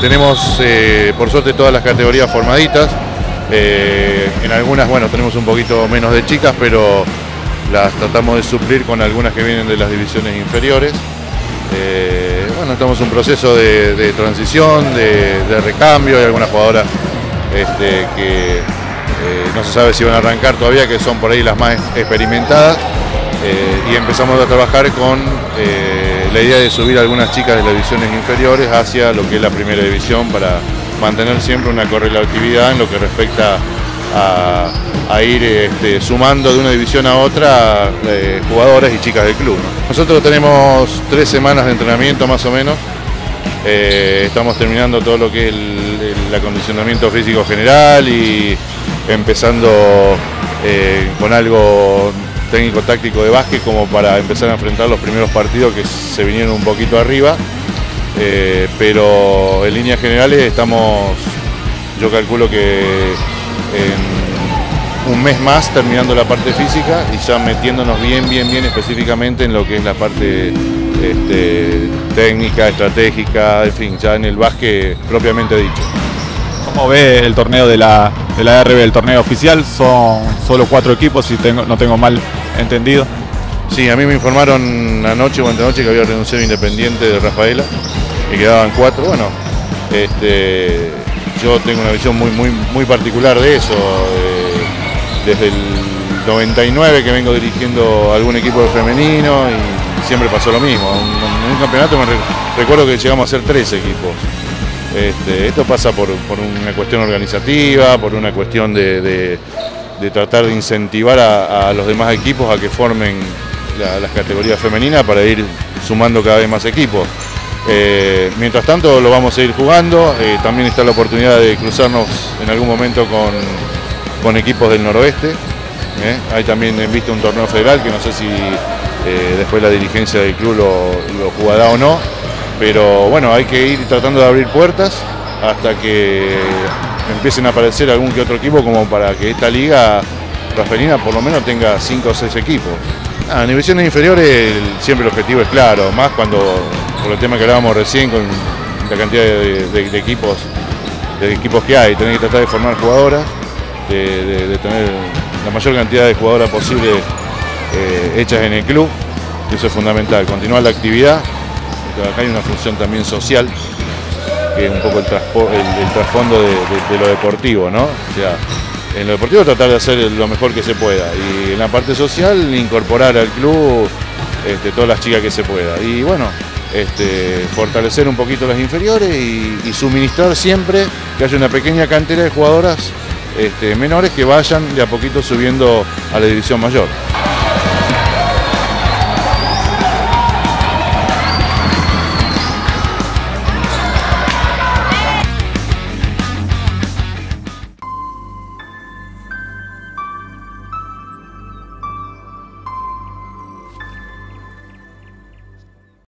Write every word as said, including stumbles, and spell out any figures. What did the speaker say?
tenemos eh, por suerte todas las categorías formaditas. Eh, en algunas, bueno, tenemos un poquito menos de chicas, pero las tratamos de suplir con algunas que vienen de las divisiones inferiores. Eh, bueno, estamos en un proceso de, de transición, de, de recambio. Hay algunas jugadoras este, que eh, no se sabe si van a arrancar todavía, que son por ahí las más experimentadas. Eh, y empezamos a trabajar con eh, la idea de subir a algunas chicas de las divisiones inferiores hacia lo que es la primera división, para mantener siempre una correlatividad en lo que respecta a, a ir este, sumando de una división a otra eh, jugadoras y chicas del club, ¿no? Nosotros tenemos tres semanas de entrenamiento más o menos. Eh, estamos terminando todo lo que es el, el acondicionamiento físico general y empezando eh, con algo técnico-táctico de básquet, como para empezar a enfrentar los primeros partidos que se vinieron un poquito arriba, eh, pero en líneas generales estamos, yo calculo que en un mes más terminando la parte física y ya metiéndonos bien, bien, bien específicamente en lo que es la parte este, técnica, estratégica, en fin, ya en el básquet propiamente dicho. ¿Cómo ve el torneo de la, de la R B, el torneo oficial? Son solo cuatro equipos, si tengo, no tengo mal entendido. Sí, a mí me informaron anoche o antenoche que había renunciado Independiente de Rafaela, que quedaban cuatro. Bueno, este, yo tengo una visión muy, muy, muy particular de eso. Eh, desde el noventa y nueve que vengo dirigiendo algún equipo femenino y siempre pasó lo mismo. En un campeonato me re, recuerdo que llegamos a ser tres equipos. Este, esto pasa por, por una cuestión organizativa, por una cuestión de, de, de tratar de incentivar a, a los demás equipos a que formen la, las categorías femeninas para ir sumando cada vez más equipos. Eh, mientras tanto lo vamos a ir jugando, eh, también está la oportunidad de cruzarnos en algún momento con, con equipos del noroeste. Eh. Hay también en vista un torneo federal que no sé si eh, después la dirigencia del club lo, lo jugará o no. Pero bueno, hay que ir tratando de abrir puertas hasta que empiecen a aparecer algún que otro equipo, como para que esta liga rafaelina por lo menos tenga cinco o seis equipos. Ah, en divisiones inferiores el, siempre el objetivo es claro, más cuando, por el tema que hablábamos recién, con la cantidad de, de, de equipos de equipos que hay, tener que tratar de formar jugadoras, de, de, de tener la mayor cantidad de jugadoras posible eh, hechas en el club. Eso es fundamental, continuar la actividad. Acá hay una función también social, que es un poco el, el, el trasfondo de, de, de lo deportivo, ¿no? O sea, en lo deportivo tratar de hacer lo mejor que se pueda, y en la parte social incorporar al club este, todas las chicas que se pueda. Y bueno, este, fortalecer un poquito las inferiores y, y suministrar siempre que haya una pequeña cantera de jugadoras este, menores que vayan de a poquito subiendo a la división mayor.